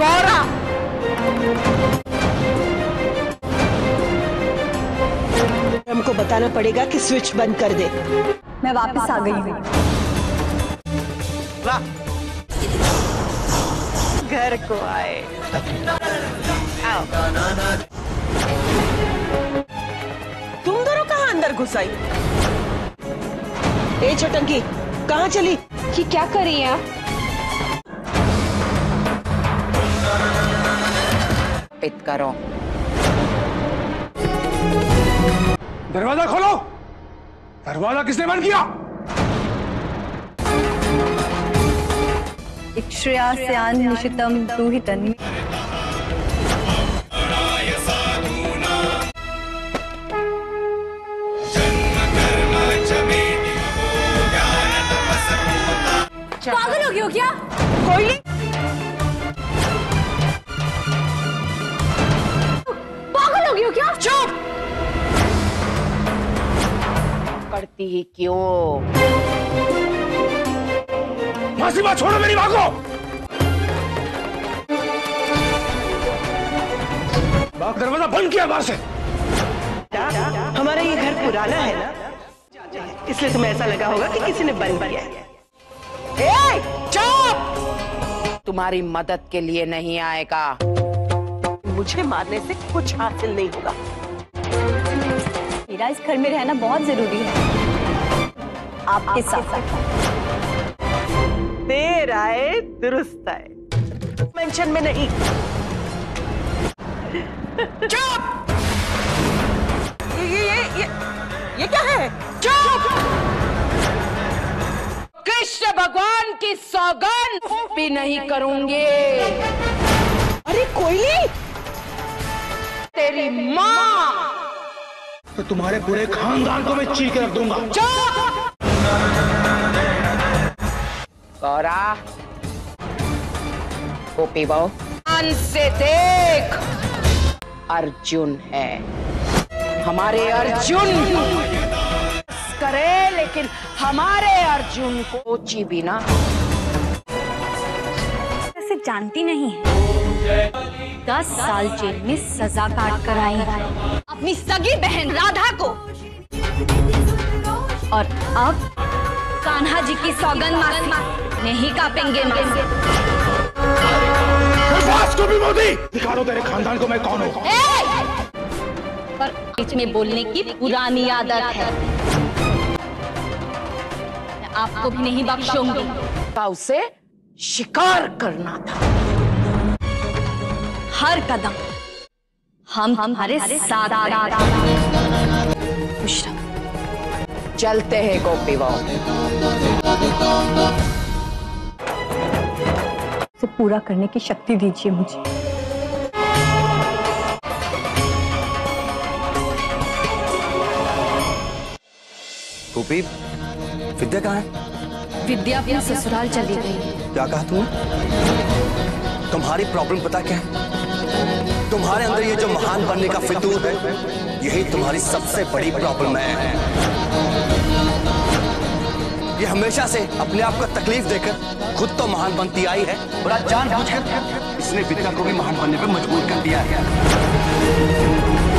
गौरा, हमको बताना पड़ेगा कि स्विच बंद कर दे। मैं वापस आ गई हूँ। घर को आए। आओ। तुम दोनों कहाँ अंदर घुस आई? ए छोटंकी, कहाँ चली? कि क्या कर रही हैं आप? पित करो। दरवाजा खोलो। दरवाजा किसने बंद किया? इक्ष्यास्यान् निशितं दुहितं। पागल हो गई हो क्या? कोई पागल हो गई हो क्या? चुप! करती ही क्यों? मासीमा छोड़ो मेरी मां को। दरवाजा बंद किया बाहर से। हमारा ये घर पुराना है ना, इसलिए तुम्हें ऐसा लगा होगा कि किसी ने बंद किया है। ए, चुप! तुम्हारी मदद के लिए नहीं आएगा। मुझे मारने से कुछ हासिल नहीं होगा। मेरा इस घर में रहना बहुत जरूरी है, आपके साथ। देर आए दुरुस्त आए, मेंशन में नहीं। चुप! ये क्या है? चुप! कृष्ण भगवान की सौगंध भी नहीं करूंगे। अरे कोयली, तेरी माँ तो तुम्हारे पूरे खानदान को मैं चीर के रख दूंगा। गौरा, गोपी बहू, ध्यान से देख। अर्जुन है, हमारे अर्जुन करे, लेकिन हमारे अर्जुन को ची भी ना। ऐसे जानती नहीं है, 10 साल जेल में सजा काट कर आई अपनी सगी बहन राधा को, और अब कान्हा जी की सौगंध मासी नहीं कापेंगे मासी। को भी मोदी दिखा दो तेरे खानदान को मैं कौन हूँ। पर बीच में बोलने की पुरानी आदत है, मैं आपको भी नहीं बख्शूंगी। उसे शिकार करना था। हर कदम हम तुम्हारे साथ। खुश रहो। चलते हैं गोपी बहू। इसे पूरा करने की शक्ति दीजिए मुझे। गोपी, विद्या कहाँ है? विद्या अपने ससुराल चली गई। क्या कहा तुमने? तुम्हारी प्रॉब्लम पता क्या है? तुम्हारे अंदर ये जो महान बनने का फितूर है, यही तुम्हारी सबसे बड़ी प्रॉब्लम है। ये हमेशा से अपने आप को तकलीफ देकर खुद तो महान बनती आई है, और आज जानबूझकर इसने विद्या को भी महान बनने पर मजबूर कर दिया है।